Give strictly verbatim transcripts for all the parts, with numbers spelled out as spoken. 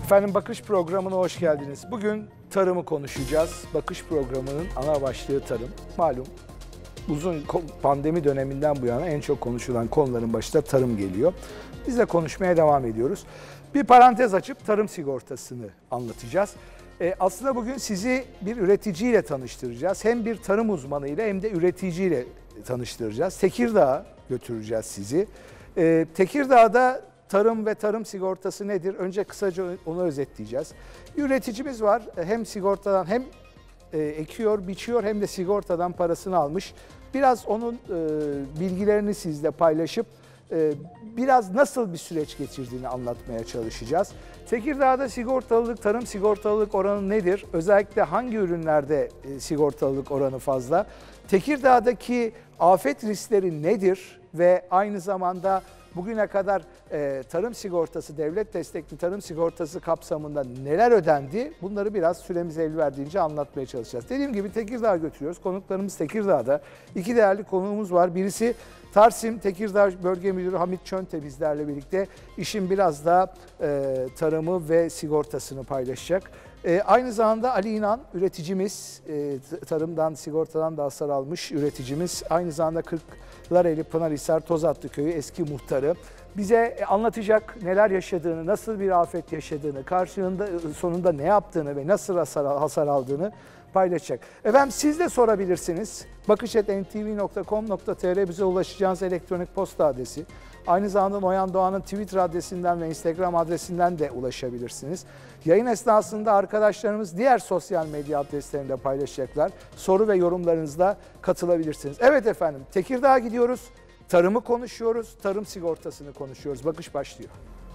Efendim Bakış programına hoş geldiniz. Bugün tarımı konuşacağız. Bakış programının ana başlığı tarım. Malum uzun pandemi döneminden bu yana en çok konuşulan konuların başında tarım geliyor. Biz de konuşmaya devam ediyoruz. Bir parantez açıp tarım sigortasını anlatacağız. E, aslında bugün sizi bir üreticiyle tanıştıracağız. Hem bir tarım uzmanıyla hem de üreticiyle tanıştıracağız. Tekirdağ'a götüreceğiz sizi. E, Tekirdağ'da tarım ve tarım sigortası nedir? Önce kısaca onu özetleyeceğiz. Bir üreticimiz var. Hem sigortadan hem e, ekiyor, biçiyor hem de sigortadan parasını almış. Biraz onun e, bilgilerini sizle paylaşıp e, biraz nasıl bir süreç geçirdiğini anlatmaya çalışacağız. Tekirdağ'da sigortalılık, tarım sigortalılık oranı nedir? Özellikle hangi ürünlerde e, sigortalılık oranı fazla? Tekirdağ'daki afet riskleri nedir? Ve aynı zamanda bugüne kadar e, tarım sigortası, devlet destekli tarım sigortası kapsamında neler ödendi? Bunları biraz süremiz el verdiğince anlatmaya çalışacağız. Dediğim gibi Tekirdağ'a götürüyoruz. Konuklarımız Tekirdağ'da. İki değerli konuğumuz var. Birisi Tarsim Tekirdağ Bölge Müdürü Hamit Çönte bizlerle birlikte işin biraz da e, tarımı ve sigortasını paylaşacak. E, aynı zamanda Ali İnan üreticimiz, e, tarımdan, sigortadan da hasar almış üreticimiz. Aynı zamanda Kırklareli Pınarhisar Tozatlı Köyü eski muhtarı. Bize anlatacak neler yaşadığını, nasıl bir afet yaşadığını, karşılığında sonunda ne yaptığını ve nasıl hasar, hasar aldığını paylaşacak. Efendim siz de sorabilirsiniz. bakış et en ti vi nokta com nokta te er bize ulaşacağınız elektronik posta adresi. Aynı zamanda Noyan Doğan'ın Twitter adresinden ve Instagram adresinden de ulaşabilirsiniz. Yayın esnasında arkadaşlarımız diğer sosyal medya adreslerinde paylaşacaklar. Soru ve yorumlarınızla katılabilirsiniz. Evet efendim, Tekirdağ'a gidiyoruz. Tarımı konuşuyoruz, tarım sigortasını konuşuyoruz. Bakış başlıyor.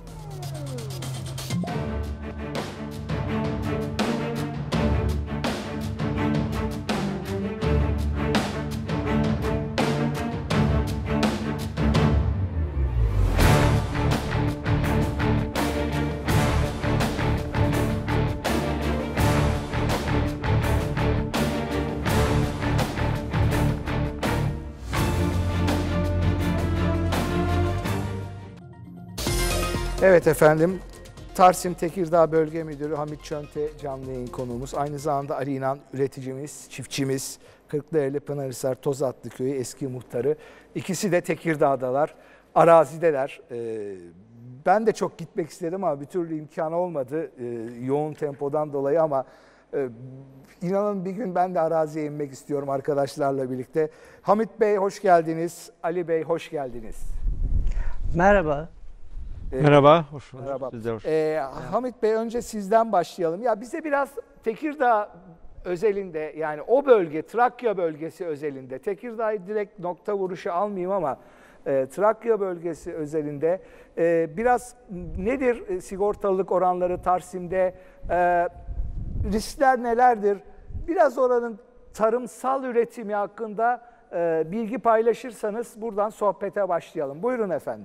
Evet efendim, Tarsim Tekirdağ Bölge Müdürü Hamit Çönte canlı yayın konuğumuz. Aynı zamanda Ali İnan üreticimiz, çiftçimiz, Kırklareli Pınarhisar Tozatlı Köyü eski muhtarı. İkisi de Tekirdağ'dalar, arazideler. Ee, ben de çok gitmek istedim ama bir türlü imkanı olmadı ee, yoğun tempodan dolayı ama e, inanın bir gün ben de araziye inmek istiyorum arkadaşlarla birlikte. Hamit Bey hoş geldiniz, Ali Bey hoş geldiniz. Merhaba. Merhaba, hoş bulduk. Merhaba. Siz de hoş Ee, Hamit Bey önce sizden başlayalım. Ya bize biraz Tekirdağ özelinde yani o bölge Trakya bölgesi özelinde Tekirdağ'ı direkt nokta vuruşu almayayım ama e, Trakya bölgesi özelinde e, biraz nedir e, sigortalılık oranları Tarsim'de e, riskler nelerdir? Biraz oranın tarımsal üretimi hakkında e, bilgi paylaşırsanız buradan sohbete başlayalım. Buyurun efendim.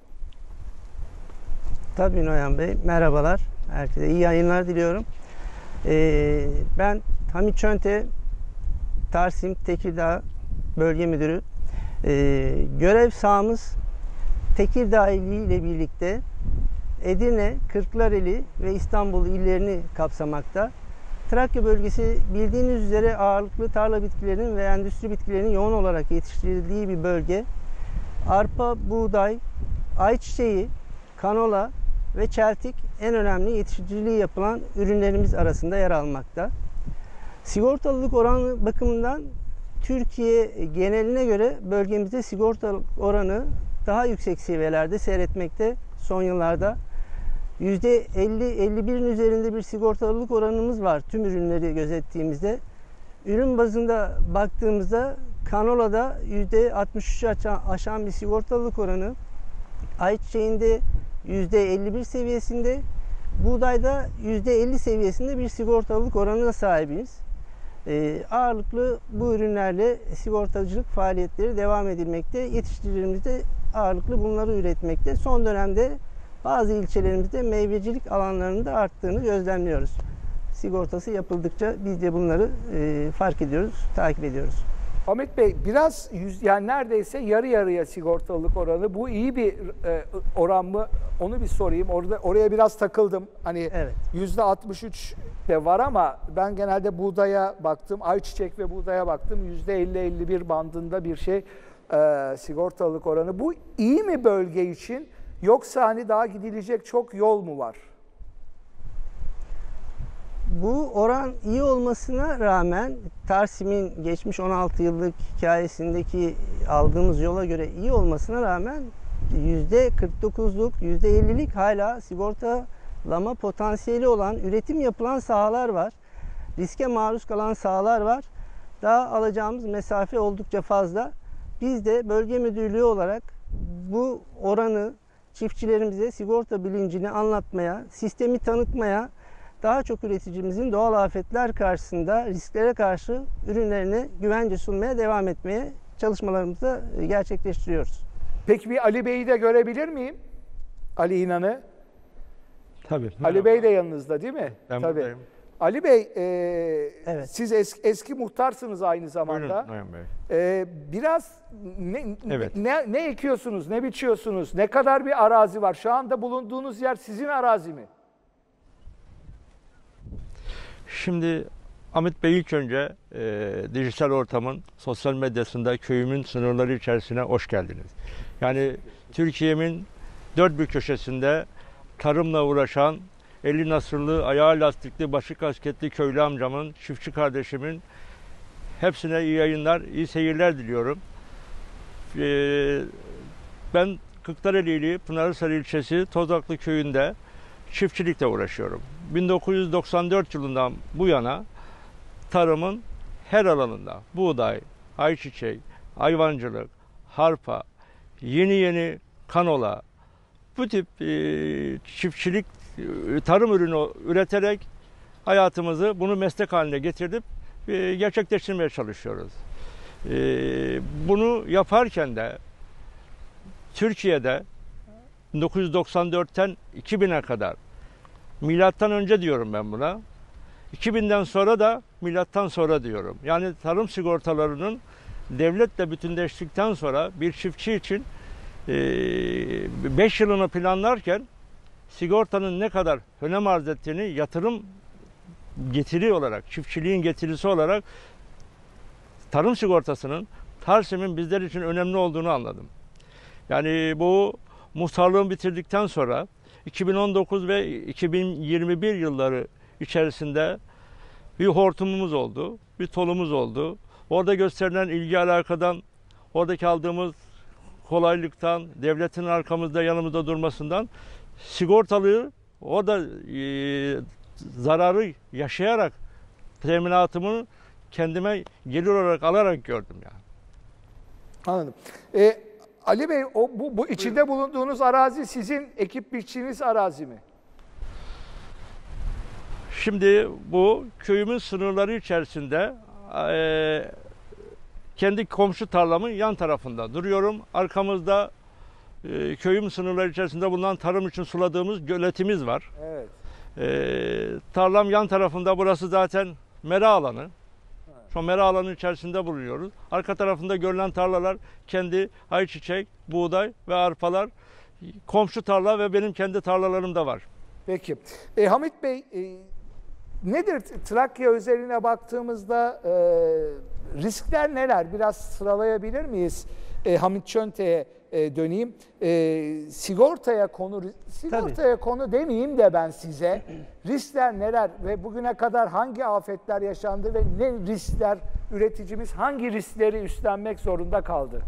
Tabii Noyan Bey, merhabalar. Herkese iyi yayınlar diliyorum. Ee, ben Hamit Çönte, Tarsim Tekirdağ Bölge Müdürü. Ee, görev sahamız Tekirdağ ili ile birlikte Edirne, Kırklareli ve İstanbul illerini kapsamakta. Trakya bölgesi bildiğiniz üzere ağırlıklı tarla bitkilerinin ve endüstri bitkilerinin yoğun olarak yetiştirildiği bir bölge. Arpa, buğday, ayçiçeği, kanola ve çeltik en önemli yetiştiriciliği yapılan ürünlerimiz arasında yer almakta. Sigortalılık oranı bakımından Türkiye geneline göre bölgemizde sigortalılık oranı daha yüksek seviyelerde seyretmekte son yıllarda. yüzde elli elli birin üzerinde bir sigortalılık oranımız var tüm ürünleri gözettiğimizde. Ürün bazında baktığımızda kanolada yüzde altmış üçü aşan bir sigortalılık oranı, ayçiçeğinde yüzde elli bir seviyesinde, buğdayda yüzde elli seviyesinde bir sigortalılık oranına sahibiz. Ee, ağırlıklı bu ürünlerle sigortacılık faaliyetleri devam edilmekte. Yetiştiricilerimiz de ağırlıklı bunları üretmekte. Son dönemde bazı ilçelerimizde meyvecilik alanlarının da arttığını gözlemliyoruz. Sigortası yapıldıkça biz de bunları e, fark ediyoruz, takip ediyoruz. Ahmet Bey biraz yüz, yani neredeyse yarı yarıya sigortalılık oranı. Bu iyi bir e, oran mı? Onu bir sorayım. Orada oraya biraz takıldım. Hani Evet. yüzde altmış üç de var ama ben genelde buğdaya baktım. Ayçiçek ve buğdaya baktım. yüzde elli elli bir bandında bir şey e, sigortalılık oranı. Bu iyi mi bölge için? Yoksa hani daha gidilecek çok yol mu var? Bu oran iyi olmasına rağmen Tarsim'in geçmiş on altı yıllık hikayesindeki aldığımız yola göre iyi olmasına rağmen yüzde kırk dokuzluk, yüzde ellilik hala sigortalama potansiyeli olan, üretim yapılan sahalar var. Riske maruz kalan sahalar var. Daha alacağımız mesafe oldukça fazla. Biz de bölge müdürlüğü olarak bu oranı çiftçilerimize sigorta bilincini anlatmaya, sistemi tanıtmaya, daha çok üreticimizin doğal afetler karşısında risklere karşı ürünlerine güvence sunmaya devam etmeye çalışmalarımızı gerçekleştiriyoruz. Peki bir Ali Bey'i de görebilir miyim? Ali İnan'ı. Tabii. Ali Bey de yanınızda değil mi? Ben Tabii. buradayım. Ali Bey, e, Evet. siz eski, eski muhtarsınız aynı zamanda. Buyurun Noyan Bey. E, biraz ne, Evet. ne, ne ekiyorsunuz, ne biçiyorsunuz, ne kadar bir arazi var? Şu anda bulunduğunuz yer sizin arazi mi? Şimdi Ahmet Bey ilk önce e, dijital ortamın sosyal medyasında köyümün sınırları içerisine hoş geldiniz. Yani Türkiye'min dört bir köşesinde tarımla uğraşan, eli nasırlı, ayağı lastikli, başı kasketli köylü amcamın, çiftçi kardeşimin hepsine iyi yayınlar, iyi seyirler diliyorum. E, ben Kırklareli Pınarhisar ilçesi Tozaklı köyünde çiftçilikle uğraşıyorum. bin dokuz yüz doksan dört yılından bu yana tarımın her alanında buğday, ayçiçek, hayvancılık, harpa, yeni yeni kanola, bu tip e, çiftçilik, e, tarım ürünü üreterek hayatımızı bunu meslek haline getirip e, gerçekleştirmeye çalışıyoruz. E, bunu yaparken de Türkiye'de bin dokuz yüz doksan dörtten iki bine kadar, milattan önce diyorum ben buna, iki binden sonra da milattan sonra diyorum. Yani tarım sigortalarının devletle bütünleştikten sonra bir çiftçi için beş yılını planlarken sigortanın ne kadar önem arz ettiğini yatırım getiri olarak, çiftçiliğin getirisi olarak tarım sigortasının, Tarsim'in bizler için önemli olduğunu anladım. Yani bu muhtarlığını bitirdikten sonra iki bin on dokuz ve iki bin yirmi bir yılları içerisinde bir hortumumuz oldu, bir tolumuz oldu. Orada gösterilen ilgi alakadan, oradaki aldığımız kolaylıktan, devletin arkamızda yanımızda durmasından sigortalığı orada e, zararı yaşayarak teminatımı kendime gelir olarak alarak gördüm yani. Anladım. E, Ali Bey, o, bu, bu içinde bulunduğunuz arazi sizin ekip biçtiğiniz arazi mi? Şimdi bu köyümün sınırları içerisinde e, kendi komşu tarlamın yan tarafında duruyorum. Arkamızda e, köyüm sınırları içerisinde bulunan tarım için suladığımız göletimiz var. Evet. E, tarlam yan tarafında, burası zaten mera alanı. Şu mera alanı içerisinde bulunuyoruz. Arka tarafında görülen tarlalar kendi ayçiçek, buğday ve arpalar. Komşu tarla ve benim kendi tarlalarım da var. Peki. E, Hamit Bey, e, nedir Trakya özeline baktığımızda e, riskler neler? Biraz sıralayabilir miyiz? E, Hamit Çönte'ye e, döneyim. E, sigortaya konu, sigortaya konu demeyeyim de ben size. Riskler neler ve bugüne kadar hangi afetler yaşandı ve ne riskler, üreticimiz hangi riskleri üstlenmek zorunda kaldı?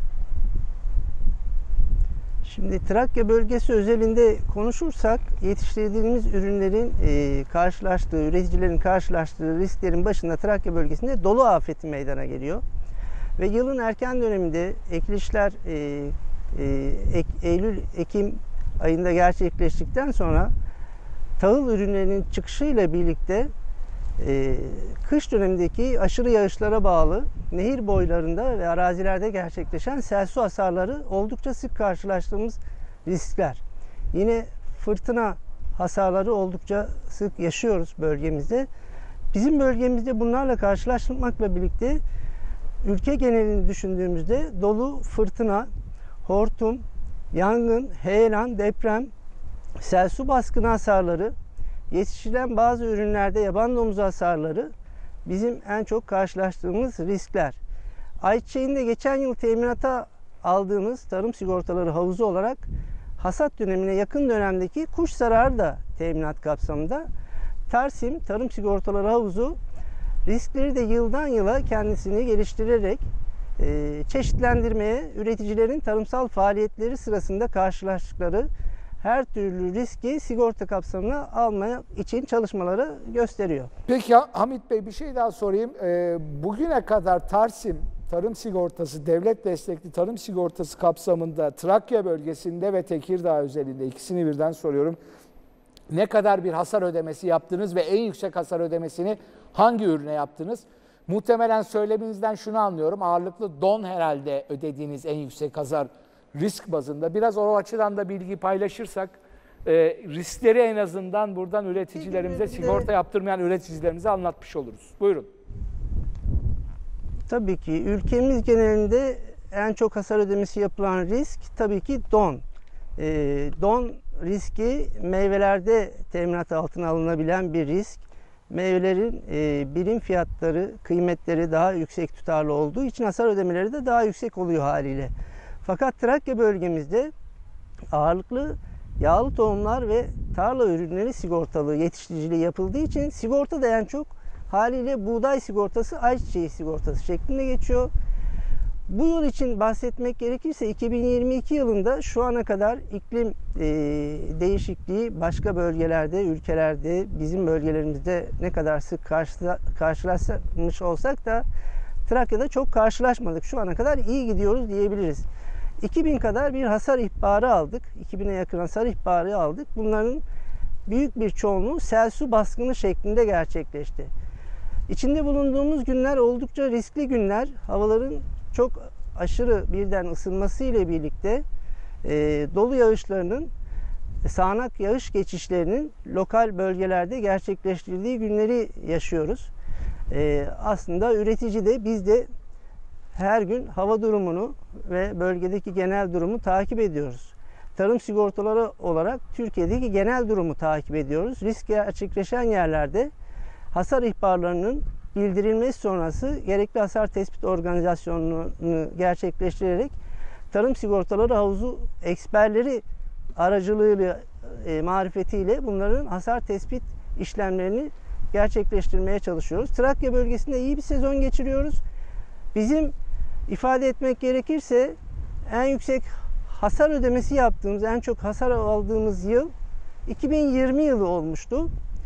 Şimdi Trakya bölgesi özelinde konuşursak yetiştirdiğimiz ürünlerin e, karşılaştığı, üreticilerin karşılaştığı risklerin başında Trakya bölgesinde dolu afeti meydana geliyor. Ve yılın erken döneminde ekilişler e, e, ek, Eylül-Ekim ayında gerçekleştikten sonra tahıl ürünlerinin çıkışıyla birlikte e, kış dönemindeki aşırı yağışlara bağlı nehir boylarında ve arazilerde gerçekleşen sel su hasarları oldukça sık karşılaştığımız riskler. Yine fırtına hasarları oldukça sık yaşıyoruz bölgemizde. Bizim bölgemizde bunlarla karşılaşmakla birlikte ülke genelini düşündüğümüzde dolu, fırtına, hortum, yangın, heyelan, deprem, sel su baskını hasarları, yetiştirilen bazı ürünlerde yaban domuzu hasarları bizim en çok karşılaştığımız riskler. Ayçiçeğinde de geçen yıl teminata aldığımız tarım sigortaları havuzu olarak hasat dönemine yakın dönemdeki kuş zararı da teminat kapsamında. Tarsim Tarım Sigortaları Havuzu riskleri de yıldan yıla kendisini geliştirerek e, çeşitlendirmeye, üreticilerin tarımsal faaliyetleri sırasında karşılaştıkları her türlü riski sigorta kapsamına almaya için çalışmaları gösteriyor. Peki Hamit Bey, bir şey daha sorayım. Ee, bugüne kadar Tarsim Tarım Sigortası, devlet destekli tarım sigortası kapsamında Trakya bölgesinde ve Tekirdağ özelinde, ikisini birden soruyorum, ne kadar bir hasar ödemesi yaptınız ve en yüksek hasar ödemesini hangi ürüne yaptınız? Muhtemelen söyleminizden şunu anlıyorum. Ağırlıklı don herhalde ödediğiniz en yüksek hasar risk bazında. Biraz o açıdan da bilgi paylaşırsak, e, riskleri en azından buradan üreticilerimize, sigorta yaptırmayan üreticilerimize anlatmış oluruz. Buyurun. Tabii ki ülkemiz genelinde en çok hasar ödemesi yapılan risk tabii ki don. E, don riski meyvelerde teminat altına alınabilen bir risk. Meyvelerin e, birim fiyatları, kıymetleri daha yüksek tutarlı olduğu için hasar ödemeleri de daha yüksek oluyor haliyle. Fakat Trakya bölgemizde ağırlıklı yağlı tohumlar ve tarla ürünleri sigortalı yetiştiriciliği yapıldığı için sigorta da en çok haliyle buğday sigortası, ayçiçeği sigortası şeklinde geçiyor. Bu yıl için bahsetmek gerekirse iki bin yirmi iki yılında şu ana kadar iklim e, değişikliği başka bölgelerde, ülkelerde, bizim bölgelerimizde ne kadar sık karşı, karşılaşmış olsak da Trakya'da çok karşılaşmadık. Şu ana kadar iyi gidiyoruz diyebiliriz. iki bin kadar bir hasar ihbarı aldık. iki bine yakın hasar ihbarı aldık. Bunların büyük bir çoğunluğu sel su baskını şeklinde gerçekleşti. İçinde bulunduğumuz günler oldukça riskli günler. Havaların çok aşırı birden ısınması ile birlikte e, dolu yağışlarının, sağanak yağış geçişlerinin lokal bölgelerde gerçekleştirdiği günleri yaşıyoruz. E, aslında üretici de biz de her gün hava durumunu ve bölgedeki genel durumu takip ediyoruz. Tarım sigortaları olarak Türkiye'deki genel durumu takip ediyoruz. Risk gerçekleşen yerlerde hasar ihbarlarının bildirilmesi sonrası gerekli hasar tespit organizasyonunu gerçekleştirerek tarım sigortaları havuzu eksperleri aracılığıyla, e, marifetiyle bunların hasar tespit işlemlerini gerçekleştirmeye çalışıyoruz. Trakya bölgesinde iyi bir sezon geçiriyoruz. Bizim ifade etmek gerekirse en yüksek hasar ödemesi yaptığımız, en çok hasar aldığımız yıl iki bin yirmi yılı olmuştu.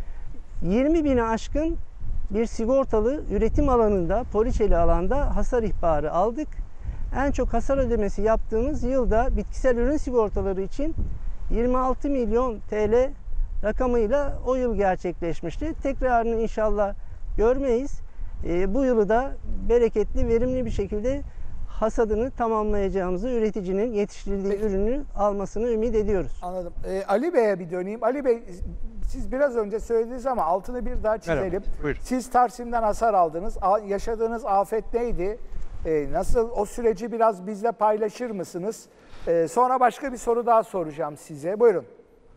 yirmi bini aşkın bir sigortalı üretim alanında, poliçeli alanda hasar ihbarı aldık. En çok hasar ödemesi yaptığımız yılda bitkisel ürün sigortaları için yirmi altı milyon T L rakamıyla o yıl gerçekleşmişti. Tekrarını inşallah görmeyiz. E, bu yılı da bereketli, verimli bir şekilde hasadını tamamlayacağımızı, üreticinin yetiştirdiği ürünü almasını ümit ediyoruz. Anladım. Ee, Ali Bey'e bir döneyim. Ali Bey, siz biraz önce söylediniz ama altını bir daha çizelim. Merhaba, siz Tarsim'den hasar aldınız. A- yaşadığınız afet neydi? Ee, nasıl, o süreci biraz bizle paylaşır mısınız? Ee, sonra başka bir soru daha soracağım size. Buyurun.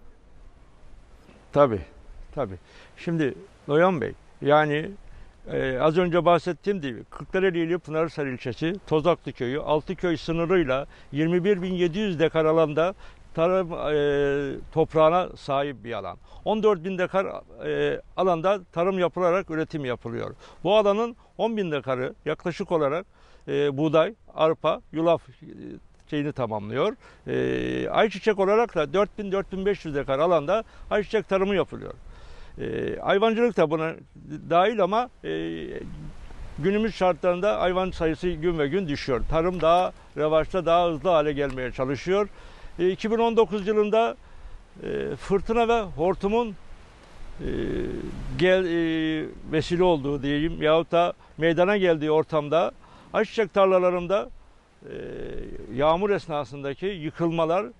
Tabii, tabii. Şimdi Noyan Bey, yani e, az önce bahsettiğim gibi Kırklareli ili Pınarhisar ilçesi Tozaklı köyü altı köy sınırıyla yirmi bir bin yedi yüz dekar alanda tarım e, toprağına sahip bir alan. on dört bin dekar e, alanda tarım yapılarak üretim yapılıyor. Bu alanın on bin dekarı yaklaşık olarak e, buğday, arpa, yulaf e, şeyini tamamlıyor. E, ayçiçek olarak da dört bin dört bin beş yüz dekar alanda ayçiçek tarımı yapılıyor. E, hayvancılık da buna dahil ama e, günümüz şartlarında hayvan sayısı gün ve gün düşüyor. Tarım daha revaçta, daha hızlı hale gelmeye çalışıyor. E, iki bin on dokuz yılında e, fırtına ve hortumun e, gel, e, vesile olduğu diyeyim yahut da meydana geldiği ortamda ayçiçek tarlalarında e, yağmur esnasındaki yıkılmalar e,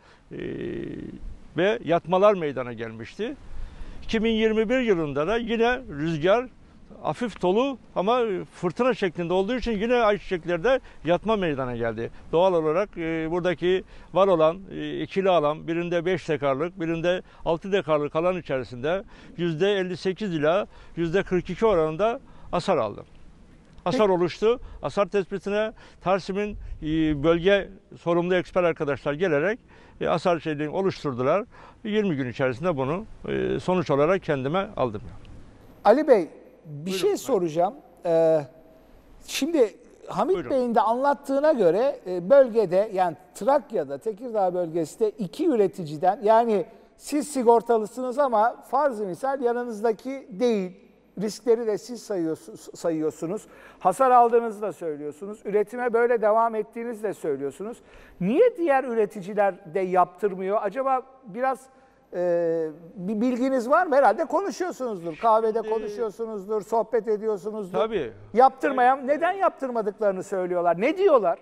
ve yatmalar meydana gelmişti. iki bin yirmi bir yılında da yine rüzgar hafif dolu ama fırtına şeklinde olduğu için yine ayçiçeklerde yatma meydana geldi. Doğal olarak e, buradaki var olan e, ikili alan, birinde beş dekarlık, birinde altı dekarlık alan içerisinde yüzde elli sekiz ila yüzde kırk iki oranında hasar aldı. Hasar oluştu. Hasar tespitine Tarsim'in e, bölge sorumlu eksper arkadaşlar gelerek e, hasar şeyini oluşturdular. yirmi gün içerisinde bunu e, sonuç olarak kendime aldım. Ali Bey, bir Buyurun. şey soracağım. Ee, şimdi Hamit Buyurun. Bey'in de anlattığına göre e, bölgede, yani Trakya'da, Tekirdağ bölgesinde iki üreticiden, yani siz sigortalısınız ama farz-ı misal yanınızdaki değil. Riskleri de siz sayıyorsunuz, sayıyorsunuz. Hasar aldığınızı da söylüyorsunuz. Üretime böyle devam ettiğinizi de söylüyorsunuz. Niye diğer üreticiler de yaptırmıyor? Acaba biraz e, bir bilginiz var mı? Herhalde konuşuyorsunuzdur. Kahvede konuşuyorsunuzdur, sohbet ediyorsunuzdur. Tabii. Yaptırmayan, neden yaptırmadıklarını söylüyorlar. Ne diyorlar?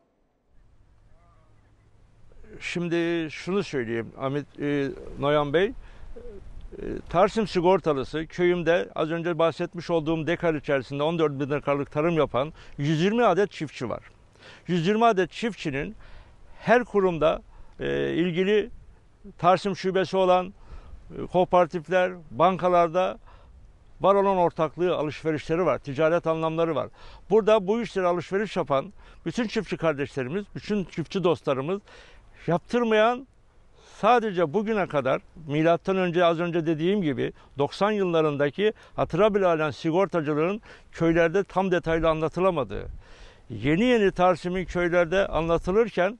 Şimdi şunu söyleyeyim Ahmet e, Noyan Bey. E, Tarsim sigortalısı köyümde az önce bahsetmiş olduğum dekar içerisinde on dört bin dekarlık tarım yapan yüz yirmi adet çiftçi var. yüz yirmi adet çiftçinin her kurumda e, ilgili Tarsim şubesi olan e, kooperatifler, bankalarda var olan ortaklığı, alışverişleri var, ticaret anlamları var. Burada bu işleri alışveriş yapan bütün çiftçi kardeşlerimiz, bütün çiftçi dostlarımız yaptırmayan, sadece bugüne kadar milattan önce az önce dediğim gibi doksan yıllarındaki hatıra bile halen sigortacılığın köylerde tam detaylı anlatılamadığı, yeni yeni Tarsim'in köylerde anlatılırken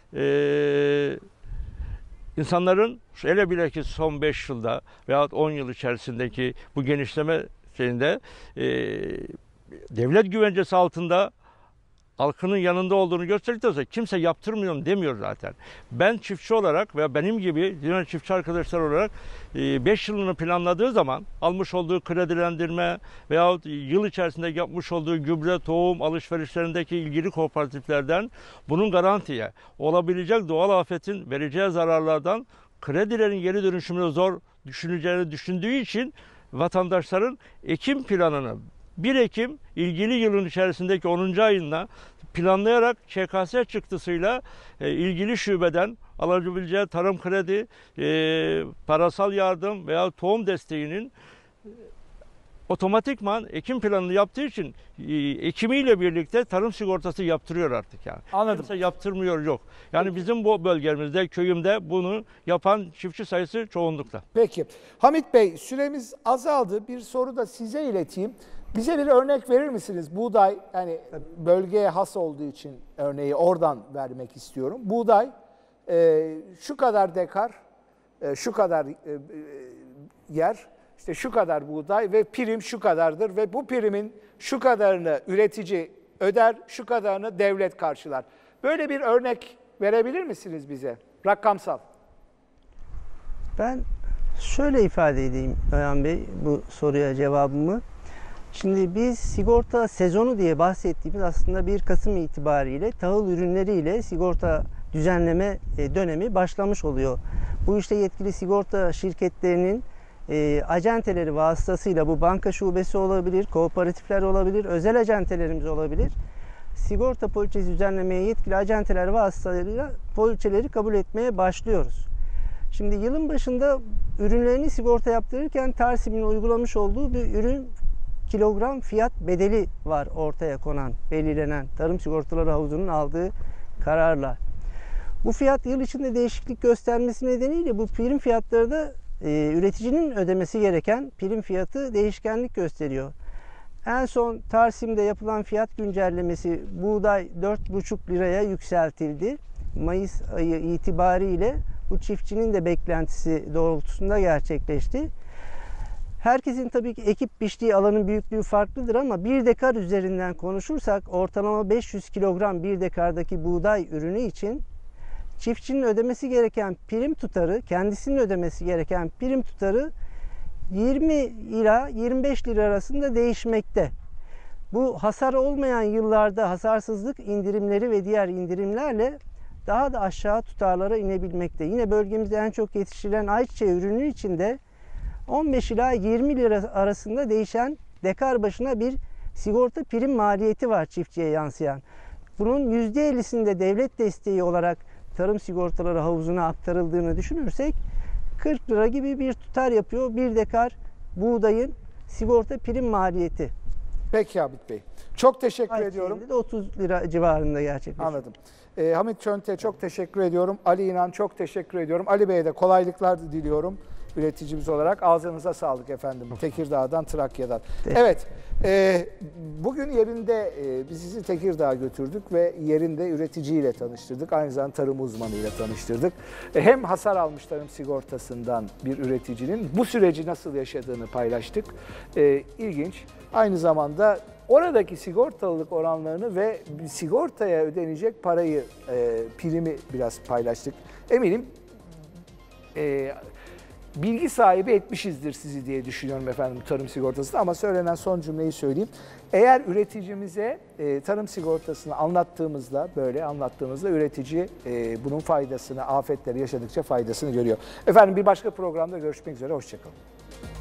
ee, insanların hele bile ki son beş yılda veya on yıl içerisindeki bu genişleme şeyinde ee, devlet güvencesi altında halkının yanında olduğunu gösterdikten sonra kimse yaptırmıyorum demiyor zaten. Ben çiftçi olarak veya benim gibi diğer çiftçi arkadaşlar olarak beş yılını planladığı zaman almış olduğu kredilendirme veyahut yıl içerisinde yapmış olduğu gübre, tohum alışverişlerindeki ilgili kooperatiflerden bunun garantiye olabilecek doğal afetin vereceği zararlardan kredilerin geri dönüşümünü zor düşüneceğini düşündüğü için vatandaşların ekim planını bir Ekim ilgili yılın içerisindeki onuncu ayında planlayarak Ç K S çıktısıyla e, ilgili şubeden alabileceği tarım kredi, e, parasal yardım veya tohum desteğinin e, otomatikman ekim planını yaptığı için e, ekimiyle birlikte tarım sigortası yaptırıyor artık yani. Anladım. Kimse yaptırmıyor yok. Yani bizim bu bölgemizde, köyümde bunu yapan çiftçi sayısı çoğunlukla. Peki. Hamit Bey, süremiz azaldı. Bir soru da size ileteyim. Bize bir örnek verir misiniz? Buğday, yani bölgeye has olduğu için örneği oradan vermek istiyorum. Buğday e, şu kadar dekar, e, şu kadar e, e, yer, işte şu kadar buğday ve prim şu kadardır ve bu primin şu kadarını üretici öder, şu kadarını devlet karşılar. Böyle bir örnek verebilir misiniz bize? Rakamsal. Ben şöyle ifade edeyim Noyan Bey bu soruya cevabımı. Şimdi biz sigorta sezonu diye bahsettiğimiz aslında bir Kasım itibariyle tahıl ürünleriyle sigorta düzenleme dönemi başlamış oluyor. Bu işte yetkili sigorta şirketlerinin e, acenteleri vasıtasıyla, bu banka şubesi olabilir, kooperatifler olabilir, özel acentelerimiz olabilir. Sigorta poliçesi düzenlemeye yetkili acenteler vasıtasıyla poliçeleri kabul etmeye başlıyoruz. Şimdi yılın başında ürünlerini sigorta yaptırırken Tarsim'in uygulamış olduğu bir ürün kilogram fiyat bedeli var ortaya konan, belirlenen Tarım Sigortaları Havuzu'nun aldığı kararla. Bu fiyat yıl içinde değişiklik göstermesi nedeniyle bu prim fiyatları da e, üreticinin ödemesi gereken prim fiyatı değişkenlik gösteriyor. En son Tarsim'de yapılan fiyat güncellemesi buğday dört buçuk liraya yükseltildi. Mayıs ayı itibariyle bu çiftçinin de beklentisi doğrultusunda gerçekleşti. Herkesin tabii ki ekip biçtiği alanın büyüklüğü farklıdır ama bir dekar üzerinden konuşursak ortalama beş yüz kilogram bir dekardaki buğday ürünü için çiftçinin ödemesi gereken prim tutarı, kendisinin ödemesi gereken prim tutarı yirmi ila yirmi beş lira arasında değişmekte. Bu hasar olmayan yıllarda hasarsızlık indirimleri ve diğer indirimlerle daha da aşağı tutarlara inebilmekte. Yine bölgemizde en çok yetiştirilen ayçiçeği ürünü için de on beş ila yirmi lira arasında değişen dekar başına bir sigorta prim maliyeti var çiftçiye yansıyan. Bunun yüzde ellisinde devlet desteği olarak tarım sigortaları havuzuna aktarıldığını düşünürsek kırk lira gibi bir tutar yapıyor bir dekar buğdayın sigorta prim maliyeti. Peki Hamit Bey. Çok teşekkür Ayçiçeğinde ediyorum. de otuz lira civarında gerçekleşiyor. Anladım. Ee, Hamit Çönte çok teşekkür ediyorum. Ali İnan çok teşekkür ediyorum. Ali Bey'e de kolaylıklar diliyorum üreticimiz olarak. Ağzınıza sağlık efendim. Tekirdağ'dan, Trakya'dan. Evet, e, bugün yerinde e, biz sizi Tekirdağ'a götürdük ve yerinde üreticiyle tanıştırdık. Aynı zamanda tarım uzmanıyla tanıştırdık. E, hem hasar almış tarım sigortasından bir üreticinin bu süreci nasıl yaşadığını paylaştık. E, ilginç. Aynı zamanda oradaki sigortalılık oranlarını ve sigortaya ödenecek parayı, e, primi biraz paylaştık. Eminim e, bilgi sahibi etmişizdir sizi diye düşünüyorum efendim tarım sigortası. Ama söylenen son cümleyi söyleyeyim. Eğer üreticimize e, tarım sigortasını anlattığımızda, böyle anlattığımızda üretici e, bunun faydasını, afetleri yaşadıkça faydasını görüyor. Efendim bir başka programda görüşmek üzere, hoşça kalın.